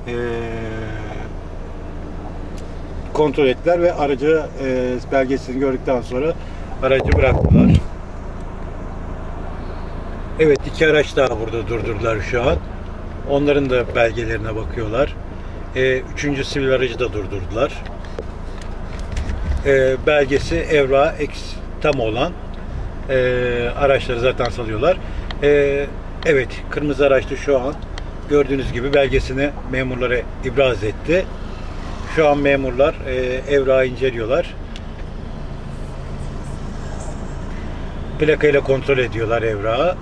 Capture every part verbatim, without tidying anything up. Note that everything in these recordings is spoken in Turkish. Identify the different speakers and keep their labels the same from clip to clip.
Speaker 1: e, kontrol ettiler ve aracı e, belgesini gördükten sonra aracı bıraktılar. Evet, iki araç daha burada durdurdular şu an. Onların da belgelerine bakıyorlar. E, üçüncü sivil aracı da durdurdular. E, belgesi evrağı eks tam olan e, araçları zaten salıyorlar. E, evet, kırmızı araçta şu an gördüğünüz gibi belgesini memurlara ibraz etti. Şu an memurlar e, evrağı inceliyorlar. Plakayla kontrol ediyorlar evrağı.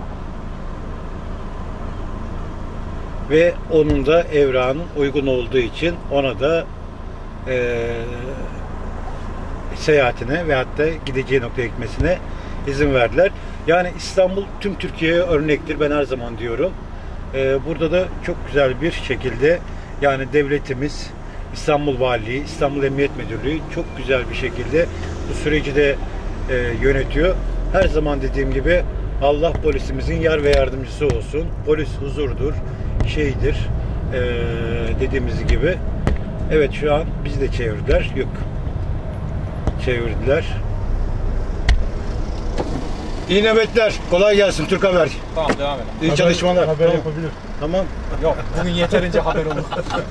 Speaker 1: Ve onun da evrağının uygun olduğu için ona da e, seyahatine ve hatta gideceği noktaya gitmesine izin verdiler. Yani İstanbul tüm Türkiye'ye örnektir, ben her zaman diyorum. E, burada da çok güzel bir şekilde, yani devletimiz, İstanbul Valiliği, İstanbul Emniyet Müdürlüğü çok güzel bir şekilde bu süreci de e, yönetiyor. Her zaman dediğim gibi Allah polisimizin yar ve yardımcısı olsun. Polis huzurdur, şeydir, e, dediğimiz gibi. Evet, şu an bizi de çevirdiler. Yok. Çevirdiler. İyi nöbetler. Kolay gelsin Türk Haber.
Speaker 2: Tamam, devam edelim.
Speaker 1: İyi
Speaker 3: haber,
Speaker 1: çalışmalar.
Speaker 3: Haber
Speaker 1: tamam.
Speaker 3: yapabilir.
Speaker 1: Tamam.
Speaker 2: Yok, bugün yeterince haber oldu.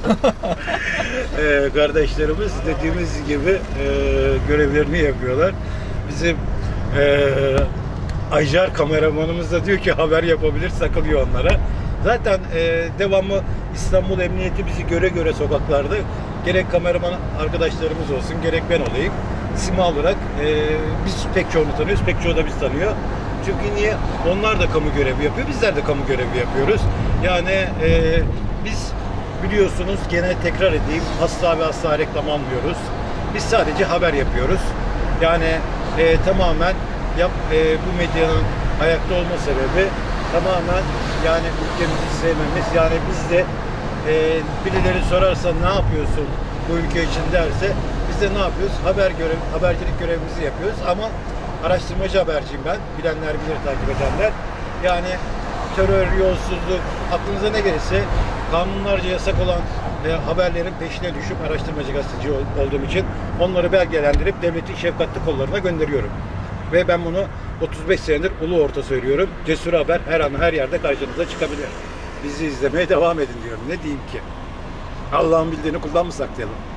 Speaker 1: ee, kardeşlerimiz dediğimiz gibi e, görevlerini yapıyorlar. Bizim e, Aycar kameramanımız da diyor ki haber yapabilir, sakılıyor onlara. Zaten e, devamlı İstanbul Emniyeti bizi göre göre sokaklarda, gerek kameraman arkadaşlarımız olsun, gerek ben olayım, sima olarak e, biz pek çoğunu tanıyoruz, pek çoğu da biz tanıyor. Çünkü niye? Onlar da kamu görevi yapıyor, bizler de kamu görevi yapıyoruz. Yani e, biz biliyorsunuz, gene tekrar edeyim, asla ve asla reklam almıyoruz. Biz sadece haber yapıyoruz. Yani e, tamamen yap, e, bu medyanın ayakta olma sebebi tamamen yani ülkemizi sevmemiz. Yani biz de e, birileri sorarsa ne yapıyorsun bu ülke için derse, biz de ne yapıyoruz? Haber görev, habercilik görevimizi yapıyoruz ama araştırmacı haberciyim ben. Bilenler bilir, takip edenler. Yani terör, yolsuzluk, aklınıza ne gelirse kanunlarca yasak olan e, haberlerin peşine düşüp araştırmacı gazeteci ol, olduğum için onları belgelendirip devletin şefkatli kollarına gönderiyorum. Ve ben bunu otuz beş senedir ulu orta söylüyorum. Cesur haber her an her yerde karşınıza çıkabilir. Bizi izlemeye devam edin diyorum. Ne diyeyim ki? Allah'ın bildiğini kuldan mı saklayalım?